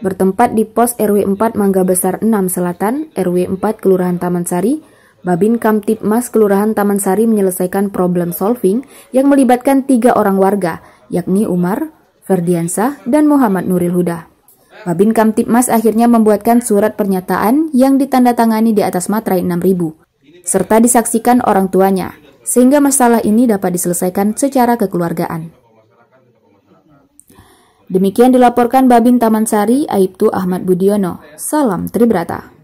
bertempat di pos RW 4 Mangga Besar 6 Selatan, RW 4 Kelurahan Taman Sari, Babin Kamtibmas Kelurahan Taman Sari menyelesaikan problem solving yang melibatkan 3 orang warga, yakni Umar, Ferdiansah, dan Muhammad Nuril Huda. Babin Kamtibmas akhirnya membuatkan surat pernyataan yang ditandatangani di atas materai 6.000, serta disaksikan orang tuanya, sehingga masalah ini dapat diselesaikan secara kekeluargaan. Demikian dilaporkan Babin Taman Sari, Aibtu Ahmad Budiono. Salam Tribrata.